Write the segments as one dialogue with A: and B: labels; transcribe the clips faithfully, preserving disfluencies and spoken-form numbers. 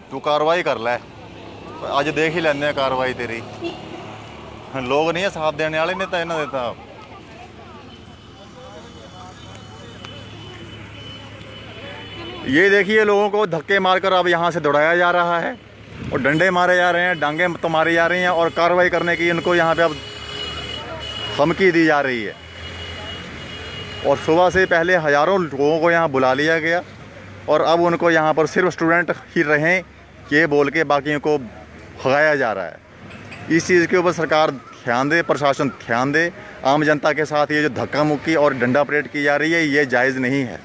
A: तू कार्रवाई कर ले, अज देख ही लेने कार्रवाई तेरी। लोग नहीं है साथ देने वाले, नहीं तो इन्हों देता। ये देखिए लोगों को धक्के मारकर अब यहाँ से दौड़ाया जा रहा है और डंडे मारे जा रहे हैं, डांगे तो मारी जा रही हैं और कार्रवाई करने की इनको यहाँ पे अब धमकी दी जा रही है। और सुबह से पहले हज़ारों लोगों को यहाँ बुला लिया गया और अब उनको यहाँ पर सिर्फ स्टूडेंट ही रहें ये बोल के बाकियों को भगाया जा रहा है। इस चीज़ के ऊपर सरकार ध्यान दे, प्रशासन ध्यान दे। आम जनता के साथ ये जो धक्का मुक्की और डंडा परेड की जा रही है ये जायज़ नहीं है।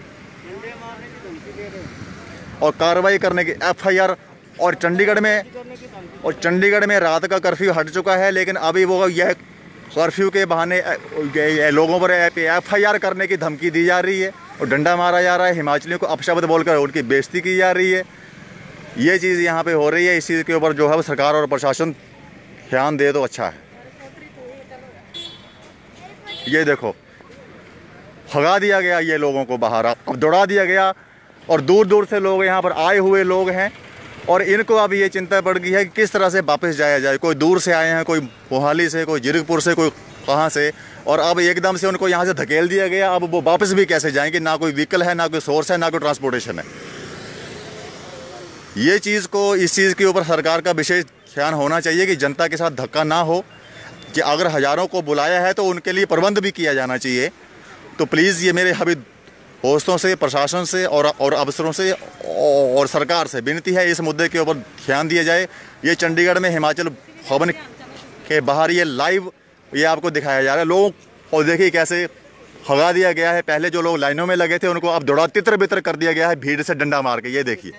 A: और कार्रवाई करने की एफ आई आर और चंडीगढ़ में और चंडीगढ़ में रात का कर्फ्यू हट चुका है, लेकिन अभी वो यह कर्फ्यू के बहाने लोगों पर एफ आई आर करने की धमकी दी जा रही है और डंडा मारा जा रहा है। हिमाचलियों को अपशब्द बोलकर उनकी बेइज्जती की जा रही है। ये चीज़ यहाँ पे हो रही है। इस चीज़ के ऊपर जो है सरकार और प्रशासन ध्यान दे तो अच्छा है। ये देखो भगा दिया गया ये लोगों को बाहर, अब दौड़ा दिया गया और दूर दूर से लोग यहाँ पर आए हुए लोग हैं और इनको अब ये चिंता पड़ गई है कि किस तरह से वापस जाया जाए। कोई दूर से आए हैं, कोई मोहाली से, कोई जीरकपुर से, कोई कहाँ से, और अब एकदम से उनको यहाँ से धकेल दिया गया। अब वो वापस भी कैसे जाएंगे? ना कोई व्हीकल है, ना कोई सोर्स है, ना कोई ट्रांसपोर्टेशन है। ये चीज़ को इस चीज़ के ऊपर सरकार का विशेष ध्यान होना चाहिए कि जनता के साथ धक्का ना हो, कि अगर हज़ारों को बुलाया है तो उनके लिए प्रबंध भी किया जाना चाहिए। तो प्लीज़ ये मेरे अभी दोस्तों से, प्रशासन से और और अफसरों से और सरकार से विनती है, इस मुद्दे के ऊपर ध्यान दिया जाए। ये चंडीगढ़ में हिमाचल भवन के बाहर ये लाइव ये आपको दिखाया जा रहा है। लोगों को देखिए कैसे भगा दिया गया है। पहले जो लोग लाइनों में लगे थे उनको अब दौड़ा तितर बितर कर दिया गया है भीड़ से डंडा मार के। ये देखिए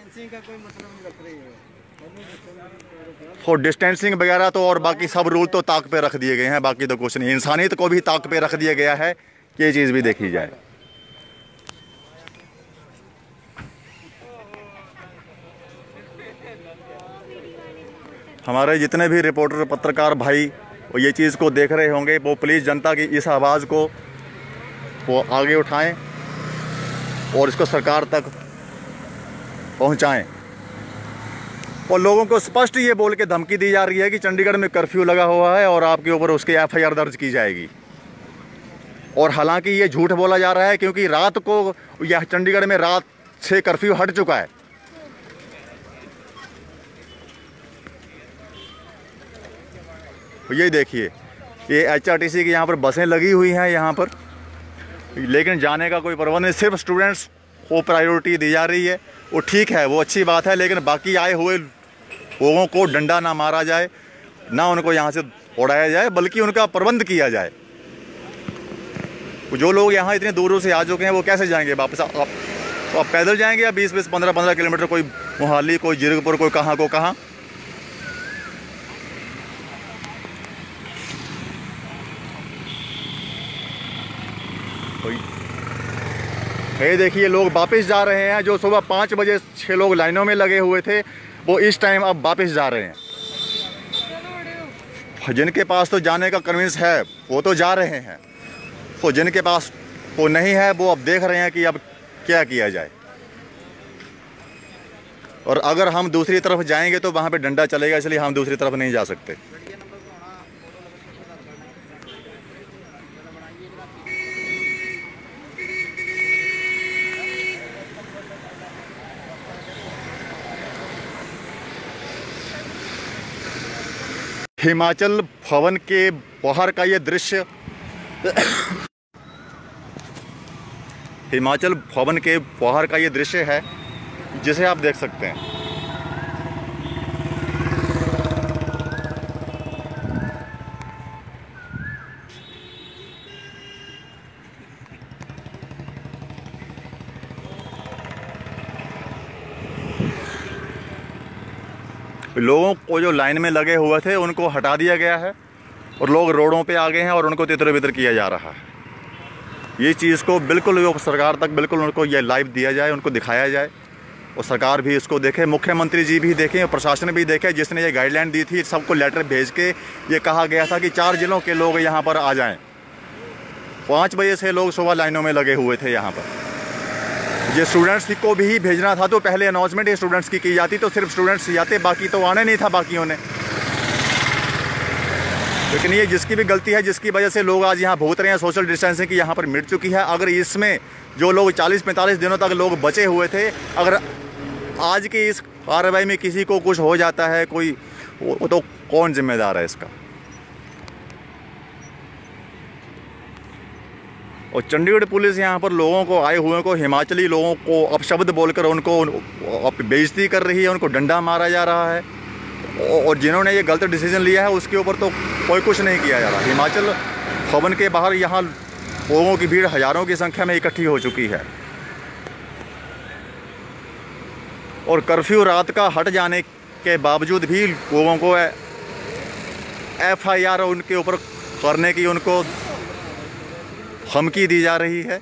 A: और डिस्टेंसिंग वगैरह तो और बाकी सब रूल तो ताक पे रख दिए गए हैं। बाकी तो कुछ नहीं, इंसानियत को भी ताक पे रख दिया गया है कि ये चीज़ भी देखी जाए। हमारे जितने भी रिपोर्टर पत्रकार भाई वो ये चीज़ को देख रहे होंगे, वो प्लीज़ जनता की इस आवाज़ को वो आगे उठाएं और इसको सरकार तक पहुंचाएं। और लोगों को स्पष्ट ये बोल के धमकी दी जा रही है कि चंडीगढ़ में कर्फ्यू लगा हुआ है और आपके ऊपर उसकी एफ आई आर दर्ज की जाएगी। और हालांकि ये झूठ बोला जा रहा है, क्योंकि रात को यह चंडीगढ़ में रात से कर्फ्यू हट चुका है। ये देखिए ये एच आर टी सी की यहाँ पर बसें लगी हुई हैं यहाँ पर, लेकिन जाने का कोई प्रबंध नहीं। सिर्फ स्टूडेंट्स को प्रायोरिटी दी जा रही है। वो ठीक है, वो अच्छी बात है, लेकिन बाकी आए हुए लोगों को डंडा ना मारा जाए, ना उनको यहाँ से उड़ाया जाए, बल्कि उनका प्रबंध किया जाए। जो लोग यहाँ इतने दूर से आ चुके हैं वो कैसे जाएंगे वापस? आप, तो आप पैदल जाएंगे या बीस बीस पंद्रह पंद्रह किलोमीटर, कोई मोहाली, कोई जीरकपुर, कोई कहाँ को कहाँ। ये देखिए लोग वापस जा रहे हैं। जो सुबह पाँच बजे छः लोग लाइनों में लगे हुए थे वो इस टाइम अब वापस जा रहे हैं। जिनके पास तो जाने का कन्विंस है वो तो जा रहे हैं, तो जिनके पास वो नहीं है वो अब देख रहे हैं कि अब क्या किया जाए। और अगर हम दूसरी तरफ जाएंगे तो वहाँ पे डंडा चलेगा, इसलिए हम दूसरी तरफ नहीं जा सकते। हिमाचल भवन के बाहर का ये दृश्य हिमाचल भवन के बाहर का ये दृश्य है जिसे आप देख सकते हैं। लोगों को जो लाइन में लगे हुए थे उनको हटा दिया गया है और लोग रोडों पे आ गए हैं और उनको तितर बितर किया जा रहा है। ये चीज़ को बिल्कुल सरकार तक बिल्कुल उनको ये लाइव दिया जाए, उनको दिखाया जाए और सरकार भी इसको देखे, मुख्यमंत्री जी भी देखें और प्रशासन भी देखे, जिसने ये गाइडलाइन दी थी। सबको लेटर भेज के ये कहा गया था कि चार जिलों के लोग यहाँ पर आ जाएं। पाँच बजे से लोग सुबह लाइनों में लगे हुए थे यहाँ पर। ये स्टूडेंट्स को भी भेजना था तो पहले अनाउंसमेंट ये स्टूडेंट्स की की जाती तो सिर्फ स्टूडेंट्स जाते, बाकी तो आने नहीं था बाकियों ने। लेकिन ये जिसकी भी गलती है, जिसकी वजह से लोग आज यहाँ भुगत रहे हैं, सोशल डिस्टेंसिंग की यहाँ पर मिट चुकी है। अगर इसमें जो लोग चालीस पैंतालीस दिनों तक लोग बचे हुए थे, अगर आज की इस कार्रवाई में किसी को कुछ हो जाता है कोई, वो तो कौन जिम्मेदार है इसका। और चंडीगढ़ पुलिस यहाँ पर लोगों को, आए हुए को, हिमाचली लोगों को अपशब्द बोलकर उनको बेइज्जती कर रही है, उनको डंडा मारा जा रहा है। और जिन्होंने ये गलत डिसीजन लिया है उसके ऊपर तो कोई कुछ नहीं किया जा रहा। हिमाचल भवन के बाहर यहाँ लोगों की भीड़ हज़ारों की संख्या में इकट्ठी हो चुकी है। और कर्फ्यू रात का हट जाने के बावजूद भी लोगों को एफ आई आर उनके ऊपर करने की उनको धमकी दी जा रही है।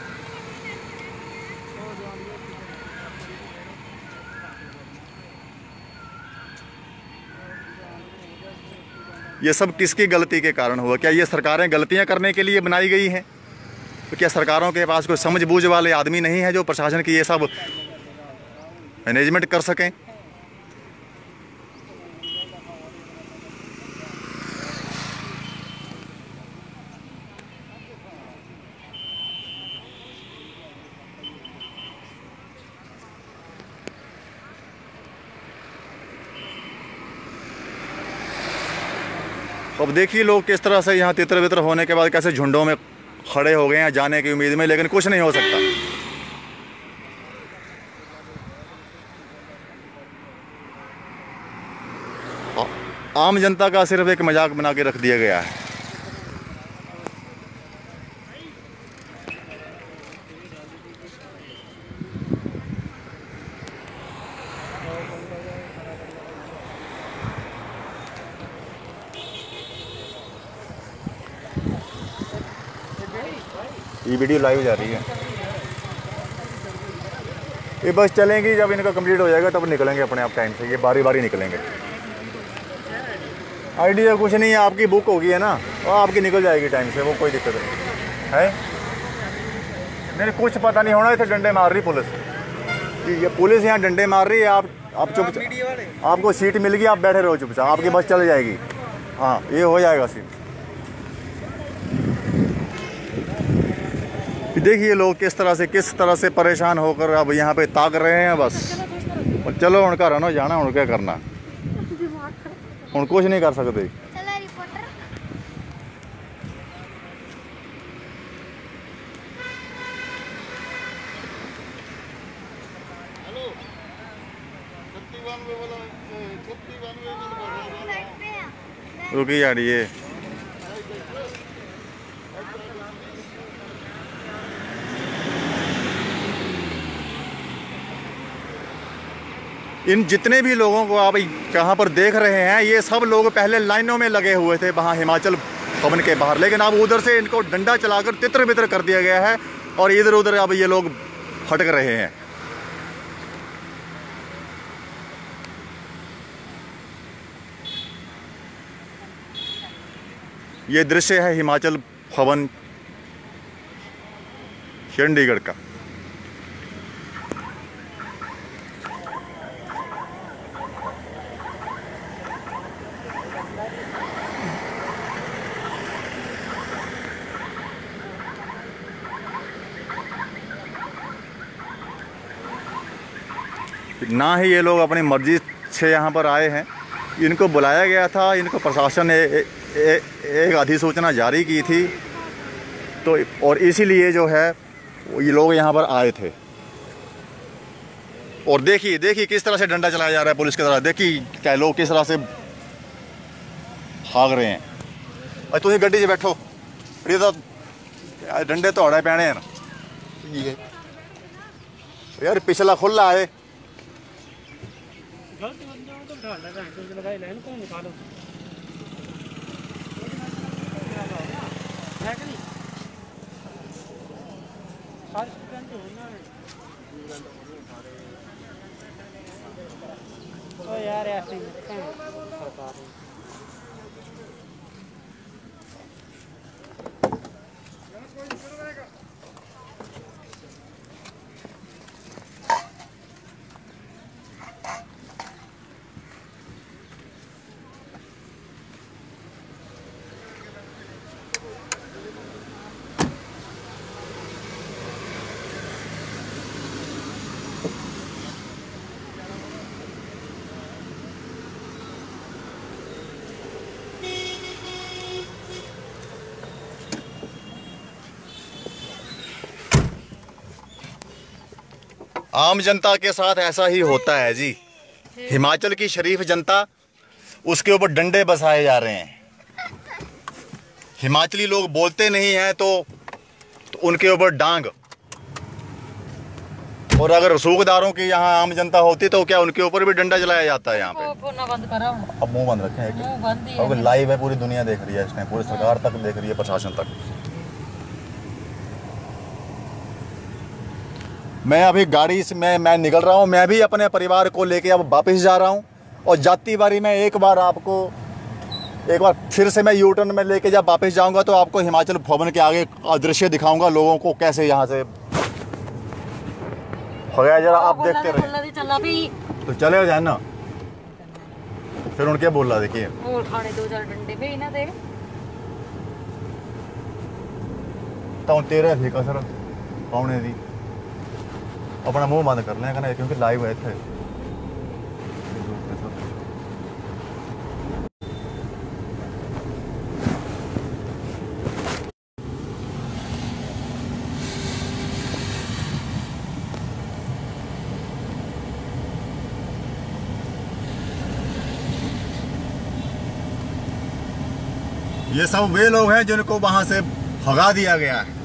A: ये सब किसकी गलती के कारण हुआ? क्या ये सरकारें गलतियां करने के लिए बनाई गई हैं? तो क्या सरकारों के पास कोई समझबूझ वाले आदमी नहीं है जो प्रशासन की ये सब मैनेजमेंट कर सकें? अब देखिए लोग किस तरह से यहाँ तितर बितर होने के बाद कैसे झुंडों में खड़े हो गए हैं जाने की उम्मीद में, लेकिन कुछ नहीं हो सकता। आम जनता का सिर्फ एक मजाक बना के रख दिया गया है। ये वीडियो लाइव जा रही है। ये बस चलेंगी, जब इनका कंप्लीट हो जाएगा तब निकलेंगे अपने आप टाइम से। ये बारी बारी निकलेंगे। आइडिया कुछ नहीं है, आपकी बुक होगी है ना, और आपकी निकल जाएगी टाइम से, वो कोई दिक्कत नहीं है। मेरे कुछ पता नहीं होना, इसे डंडे मार रही पुलिस। ये पुलिस यहाँ डंडे मार रही है। आप आप चुप, आपको सीट मिल गई, आप बैठे रहो चुपचाप, आपकी बस चल जाएगी। हाँ, ये हो जाएगा सीट। देखिए लोग किस तरह से किस तरह से परेशान होकर अब यहाँ पे ताक रहे हैं बस। और चलो उनका रहना जाना, उन क्या करना, उन कुछ नहीं कर सकते। रुकी जा रही है। इन जितने भी लोगों को आप यहाँ पर देख रहे हैं, ये सब लोग पहले लाइनों में लगे हुए थे वहाँ हिमाचल भवन के बाहर, लेकिन अब उधर से इनको डंडा चलाकर तितर बितर कर दिया गया है और इधर उधर अब ये लोग भटक रहे हैं। ये दृश्य है हिमाचल भवन चंडीगढ़ का। ना ही ये लोग अपनी मर्जी से यहाँ पर आए हैं, इनको बुलाया गया था, इनको प्रशासन ने ए, ए, एक अधिसूचना जारी की थी, तो और इसीलिए जो है ये लोग यहाँ पर आए थे। और देखिए देखिए किस तरह से डंडा चलाया जा रहा है पुलिस की तरह। देखिए क्या लोग किस तरह से भाग रहे हैं। और तुम गड्डी से बैठो, तो डंडे तोड़े पैने हैं ना यार, पिछला खुला है।
B: तो यार ऐसे सरकार
A: आम जनता के साथ ऐसा ही होता है जी। हिमाचल की शरीफ जनता, उसके ऊपर डंडे बसाए जा रहे हैं। हिमाचली लोग बोलते नहीं हैं तो, तो उनके ऊपर डांग। और अगर रसूखदारों की यहाँ आम जनता होती तो क्या उनके ऊपर भी डंडा चलाया जाता है यहाँ पे।
B: बंद करा,
A: अब मुंह बंद रखे हैं।
B: मुंह बंद ही
A: अब
B: है।
A: लाइव है, पूरी दुनिया देख रही है, इसने पूरी सरकार तक देख रही है, प्रशासन तक। मैं अभी गाड़ी से मैं मैं निकल रहा हूँ। मैं भी अपने परिवार को लेके अब वापस जा रहा हूँ। और जाती बारी मैं एक बार आपको एक बार फिर से मैं यू टर्न में लेके जब वापस जाऊँगा तो आपको हिमाचल भवन के आगे का दृश्य दिखाऊँगा, लोगों को कैसे यहाँ से हो गया। जरा आप देखते रहे
B: चला भी
A: तो चले जाए ना। फिर उनके बोल रहा देखिए
B: और खाने दो चार डंडे पे ही ना दे
A: तो तेरे थी कसर कौने दी अपना मुंह बंद कर लें कहना, क्योंकि लाइव है थे। ये सब वे लोग हैं जिनको वहां से भगा दिया गया है।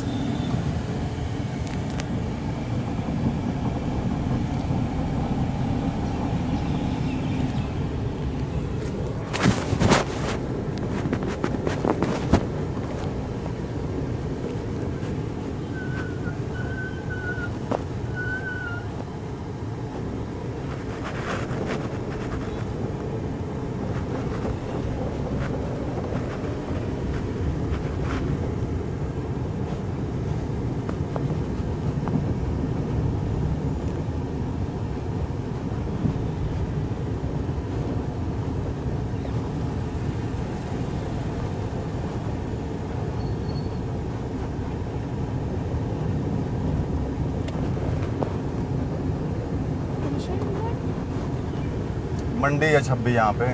A: मंडी या छब्बी यहाँ पे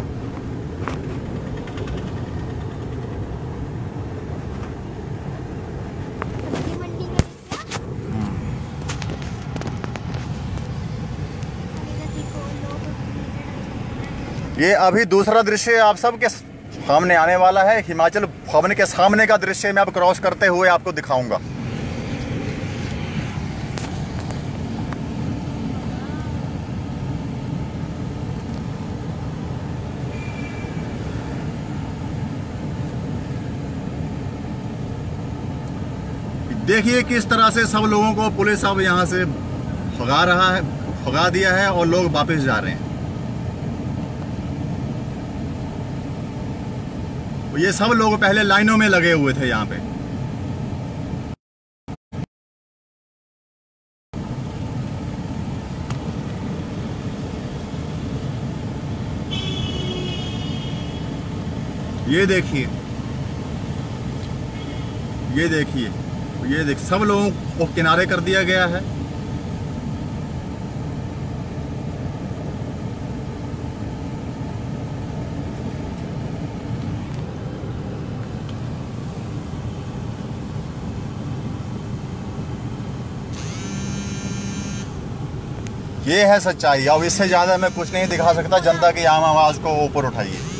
A: ये अभी दूसरा दृश्य आप सबके सामने आने वाला है। हिमाचल भवन के सामने का दृश्य मैं अब क्रॉस करते हुए आपको दिखाऊंगा। देखिए किस तरह से सब लोगों को पुलिस अब यहाँ से भगा रहा है, भगा दिया है और लोग वापस जा रहे हैं। ये सब लोग पहले लाइनों में लगे हुए थे यहाँ पे। ये देखिए, ये देखिए, ये देख सब लोगों को किनारे कर दिया गया है। ये है सच्चाई। अब इससे ज्यादा मैं कुछ नहीं दिखा सकता। जनता की आम आवाज को ऊपर उठाइए।